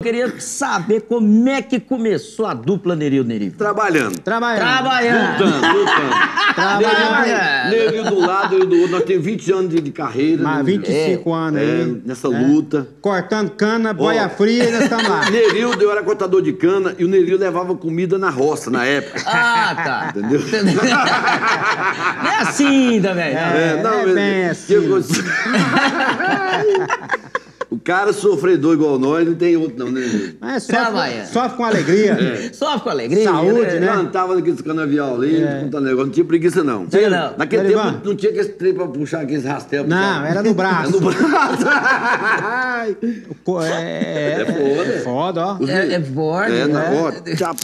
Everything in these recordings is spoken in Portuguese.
queria saber como é que começou a dupla Nerildo Nerildo. Trabalhando. Trabalhando. Nerildo do lado, eu do outro. Nós temos 20 anos de carreira. Mas 25 anos aí. Nessa luta. Cortando cana, boia fria e nós estamos lá. Nerildo, eu era cortador de cana e o Nerildo levava comida na roça na época. Ah, tá. Entendeu? Não é assim também. É bem assim. O cara sofredor igual nós, não tem outro não, né? Mas Trabalha. sofre com alegria. Só com alegria. Saúde, né? Plantava naqueles canavial ali, contando negócio, não tinha preguiça não. Tinha não. Naquele Dorival. tempo não tinha aquele trem pra puxar aqueles rastéis. Não, era no braço. No braço. É foda, ó. É forte, Na né? hora. Tchap.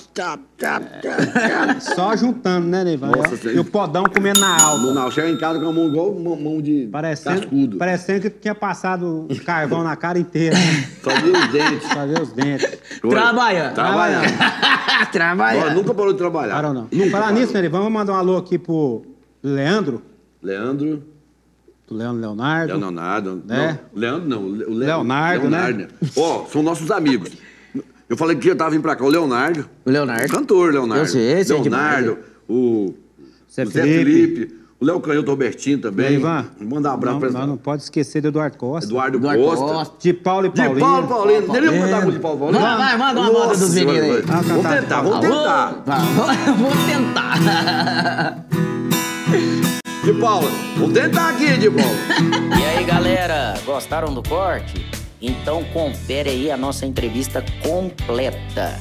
Só juntando, né, Neivan? Nossa, E o podão comendo na alta. Não, chega em casa com a mão igual mão de cascudo. Parecendo que tinha passado um carvão na cara inteira. Só viu os dentes. Pra ver os dentes. Trabalhando. Ó, nunca parou de trabalhar. Parou não. Nunca Falar parou. nisso, Neivan, vamos mandar um alô aqui pro Leandro. Leandro. Pro Leonardo. Leonardo. Né? Não, Leandro não. O Leonardo, né? Ó, são nossos amigos. Eu falei que eu tava vindo pra cá. O Leonardo. O Leonardo. O cantor Leonardo. Eu sei Leonardo. demais. O Zé Zé Felipe. O Léo Canhoto Robertinho também. Ivan, Manda um abraço pra eles. não pode esquecer do Eduardo Costa. Eduardo Costa. De Paulo e De Paulinho. Paulo Paulino. Não ia mandar de Paulo Paulino? Vai, manda uma moda dos meninos aí. Vamos tentar. Vou tentar. De Paulo. Vamos tentar aqui, de Paulo. E aí, galera, gostaram do corte? Então confere aí a nossa entrevista completa.